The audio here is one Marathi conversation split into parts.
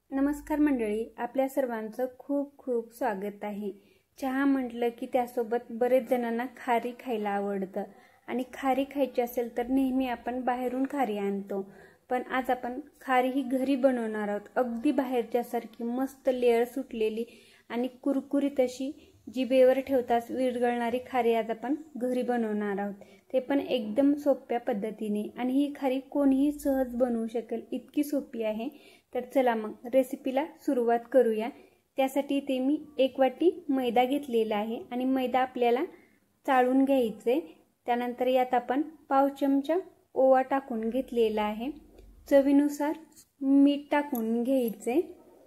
नमस्कार मंडळी, आपल्या सर्वांचं खूप खूप स्वागत आहे। चहा म्हटलं की त्यासोबत बरेच जणांना खारी खायला आवडतं आणि खारी खायची असेल तर नेहमी आपण बाहेरून खारी आणतो, पण आज आपण खारी ही घरी बनवणार आहोत। अगदी बाहेरच्यासारखी मस्त लेयर सुटलेली आणि कुरकुरीत अशी जिभेवर ठेवताच विरघळणारी खारी आज आपण घरी बनवणार आहोत, ते पण एकदम सोप्या पद्धतीने। आणि ही खारी कोणीही सहज बनवू शकेल, इतकी सोपी आहे। तर चला मग रेसिपीला सुरुवात करूया। त्यासाठी इथे मी 1 वाटी मैदा घेतलेला आहे आणि मैदा आपल्याला चाळून घ्यायचे। त्यानंतर यात आपण पाव चमचा ओवा टाकून घेतलेला आहे। चवीनुसार मीठ टाकून घ्यायचे।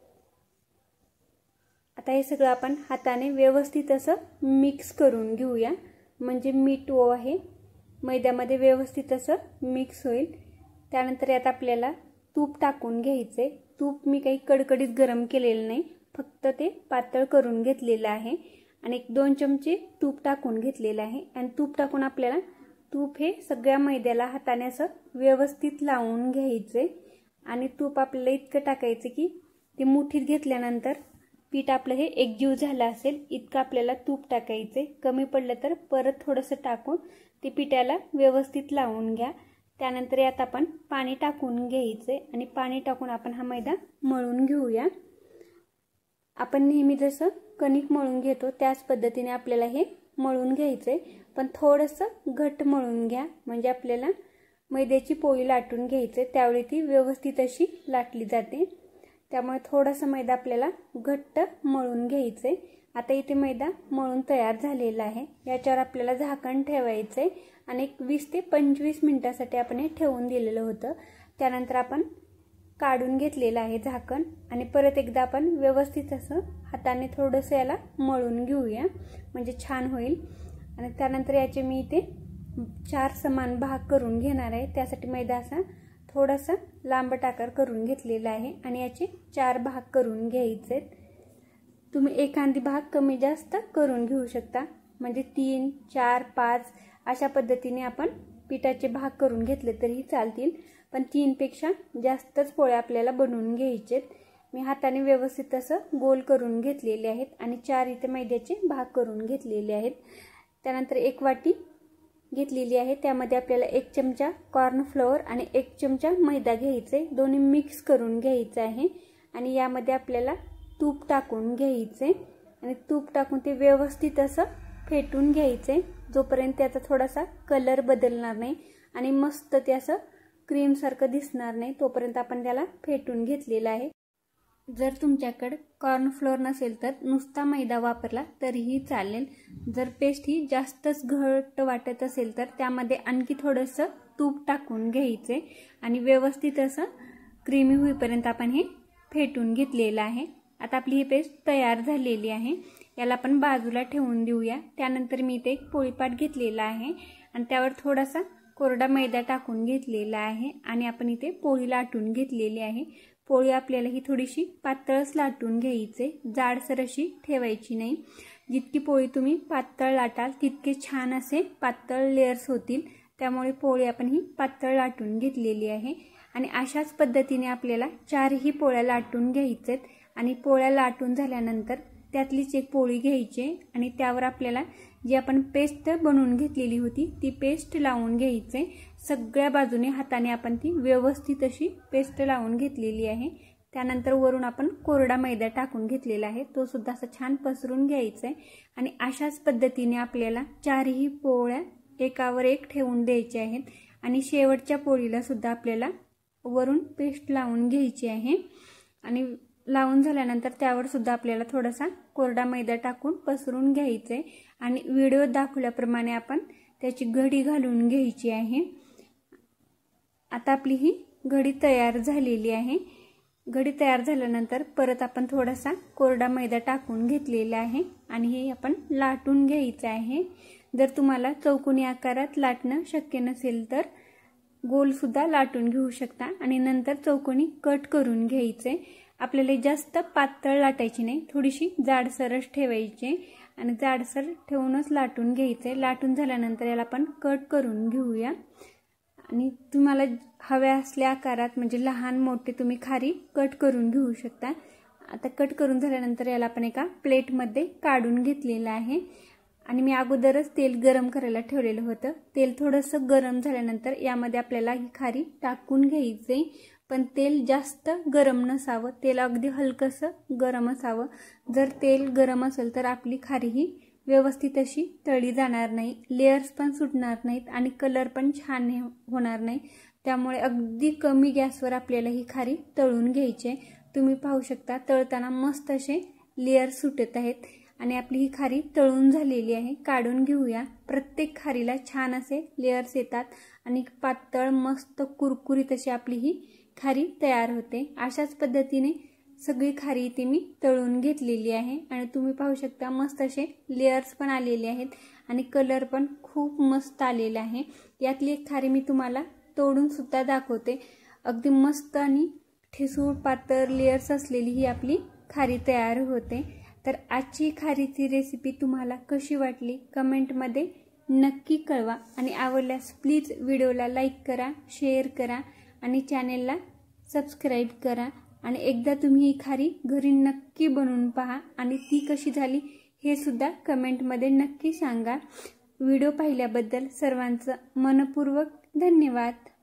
आता हे सगळं आपण हाताने व्यवस्थित असं मिक्स करून घेऊया, म्हणजे मीठ ओवा हे मैद्यामध्ये व्यवस्थित असं मिक्स होईल। त्यानंतर यात आपल्याला तूप टाकून घ्यायचे। तूप मी काही कडकडीत गरम केलेलं नाही, फक्त ते पातळ करून घेतलेलं आहे आणि 2 चमचे तूप टाकून घेतलेलं आहे। आणि तूप टाकून आपल्याला तूप हे सगळ्या मैद्याला हाताने असं व्यवस्थित लावून घ्यायचे। आणि तूप आपल्याला इतकं टाकायचं की ते मुठीत घेतल्यानंतर पीठ आपलं हे एकजीव झालं असेल इतकं आपल्याला तूप टाकायचे। कमी पडलं तर परत थोडंसं टाकून ते पिठाला व्यवस्थित लावून घ्या। त्यानंतर यात आपण पाणी टाकून घ्यायचे आणि पाणी टाकून आपण हा मैदा मळून घेऊया। आपण नेहमी जसं कणिक मळून घेतो त्याच पद्धतीने आपल्याला हे मळून घ्यायचे, पण थोडंसं घट्ट मळून घ्या, म्हणजे आपल्याला मैद्याची पोळी लाटून घ्यायचे त्यावेळी ती व्यवस्थित अशी लाटली जाते। त्यामुळे थोडासा मैदा आपल्याला घट्ट मळून घ्यायचे। आता इथे मैदा मळून तयार झालेला आहे। याच्यावर आपल्याला झाकण ठेवायचे आणि 20 ते 25 मिनिटांसाठी आपण हे ठेवून दिलेलं होतं। त्यानंतर आपण काढून घेतलेलं आहे झाकण आणि परत एकदा आपण व्यवस्थित असं हाताने थोडंसं याला मळून घेऊया, म्हणजे छान होईल। आणि त्यानंतर याचे मी इथे 4 समान भाग करून घेणार आहे। त्यासाठी मैदा असा थोडासा लांबट आकार करून घेतलेला आहे आणि याचे 4 भाग करून घ्यायचे। तुम्ही एखादी भाग कमी जास्त करून घेऊ शकता, म्हणजे 3, 4, 5 अशा पद्धतीने आपण पिठाचे भाग करून घेतले तरी चालतील, पण 3 पेक्षा जास्तच पोळ्या आपल्याला बनवून घ्यायचेत। मी हाताने व्यवस्थित असं गोल करून घेतलेले आहेत आणि 4 इथे मैद्याचे भाग करून घेतलेले आहेत। त्यानंतर 1 वाटी घेतलेली आहे, त्यामध्ये आपल्याला 1 चमचा कॉर्नफ्लोअर आणि 1 चमचा मैदा घ्यायचे, दोन्ही मिक्स करून घ्यायचे आहे। आणि यामध्ये आपल्याला तूप टाकून घ्यायचे आणि तूप टाकून ते व्यवस्थित असं फेटून घ्यायचे, जोपर्यंत त्याचा थोडासा कलर बदलणार नाही आणि मस्त ते असं क्रीम सारखं दिसणार नाही तोपर्यंत आपण त्याला फेटून घेतलेला आहे। जर तुमच्याकडे कॉर्नफ्लोअर नसेल तर नुसता मैदा वापरला तरीही चालेल। जर पेस्ट ही जास्तच घट्ट वाटत असेल तर त्यामध्ये आणखी थोडंसं तूप टाकून घ्यायचे आणि व्यवस्थित असं क्रीमी होईपर्यंत आपण हे फेटून घेतलेलं आहे। आता आपली ही पेस्ट तयार झालेली आहे, याला आपण बाजूला ठेवून देऊया। त्यानंतर मी इथे एक पोळीपाट घेतलेला आहे आणि त्यावर थोडासा कोरडा मैदा टाकून घेतलेला आहे आणि आपण इथे पोळी लाटून घेतलेली आहे। पोळी आपल्याला ही थोडीशी पातळच लाटून घ्यायचे, जाडसर अशी ठेवायची नाही। जितकी पोळी तुम्ही पातळ लाटाल तितके छान असे पातळ लेयर्स होतील, त्यामुळे पोळी आपण ही पातळ लाटून घेतलेली आहे। आणि अशाच पद्धतीने आपल्याला 4ही पोळ्या लाटून घ्यायचेत आणि पोळ्या लाटून झाल्यानंतर त्यातलीच एक पोळी घ्यायची आणि त्यावर आपल्याला जी आपण पेस्ट बनवून घेतलेली होती ती पेस्ट लावून घ्यायचे। सगळ्या बाजूने हाताने आपण ती व्यवस्थित अशी पेस्ट लावून घेतलेली आहे। त्यानंतर वरून आपण कोरडा मैदा टाकून घेतलेला आहे, तो सुद्धा असं छान पसरून घ्यायचा आहे। आणि अशाच पद्धतीने आपल्याला 4ही पोळ्या एकावर एक ठेवून द्यायच्या आहेत आणि शेवटच्या पोळीला सुद्धा आपल्याला वरून पेस्ट लावून घ्यायची आहे। आणि लावून झाल्यानंतर त्यावर सुद्धा आपल्याला थोडासा कोरडा मैदा टाकून पसरून घ्यायचे आणि व्हिडिओ दाखवल्याप्रमाणे आपण त्याची घडी घालून घ्यायची आहे। आता आपली ही घडी तयार झालेली आहे। घडी तयार झाल्यानंतर परत आपण थोडासा कोरडा मैदा टाकून घेतलेला आहे आणि हे आपण लाटून घ्यायचं आहे। जर तुम्हाला चौकोनी आकारात लाटणं शक्य नसेल तर गोल सुद्धा लाटून घेऊ शकता आणि नंतर चौकोनी कट करून घ्यायचे। आपल्याला जास्त पातळ लाटायची नाही, थोडीशी जाडसरच ठेवायची आणि जाडसर ठेवूनच लाटून घ्यायचे। लाटून झाल्यानंतर याला आपण कट करून घेऊया आणि तुम्हाला हव्या असल्या आकारात म्हणजे लहान मोठे तुम्ही खारी कट करून घेऊ शकता। आता कट करून झाल्यानंतर याला आपण एका प्लेटमध्ये काढून घेतलेलं आहे आणि मी अगोदरच तेल गरम करायला ठेवलेलं होतं। तेल थोडंसं गरम झाल्यानंतर यामध्ये आपल्याला ही खारी टाकून घ्यायची, पण तेल जास्त गरम नसावं, तेल अगदी हलकंसं गरम असावं। जर तेल गरम असेल तर आपली खारी ही व्यवस्थित अशी तळली जाणार नाही, लेयर्स पण सुटणार नाहीत आणि कलर पण छान होणार नाही। त्यामुळे अगदी कमी गॅसवर आपल्याला ही खारी तळून घ्यायची आहे। तुम्ही पाहू शकता तळताना मस्त असे लेयर सुटत आहेत आणि आपली ही खारी तळून झालेली आहे। काढून घेऊया। प्रत्येक खारीला छान असे लेयर्स येतात आणि पातळ मस्त कुरकुरीत अशी आपली ही खारी तयार होते। अशाच पद्धतीने सगळी खारी इथे मी तळून घेतलेली आहे आणि तुम्ही पाहू शकता मस्त असे लेयर्स पण आलेले आहेत आणि कलर पण खूप मस्त आलेला आहे। यातली एक खारी मी तुम्हाला तोडून सुद्धा दाखवते। अगदी मस्त आणि ठिसूळ पातळ लेयर्स असलेली ही आपली खारी तयार होते। तर आजची खारीची रेसिपी तुम्हाला कशी वाटली कमेंटमध्ये नक्की कळवा आणि आवडल्यास प्लीज व्हिडिओला लाईक करा, शेअर करा आणि चॅनेलला सबस्क्राईब करा आणि एकदा तुम्ही ही खारी घरी नक्की बनवून पहा आणि ती कशी झाली हे सुद्धा कमेंटमध्ये नक्की सांगा। व्हिडिओ पाहिल्याबद्दल सर्वांचं मनपूर्वक धन्यवाद।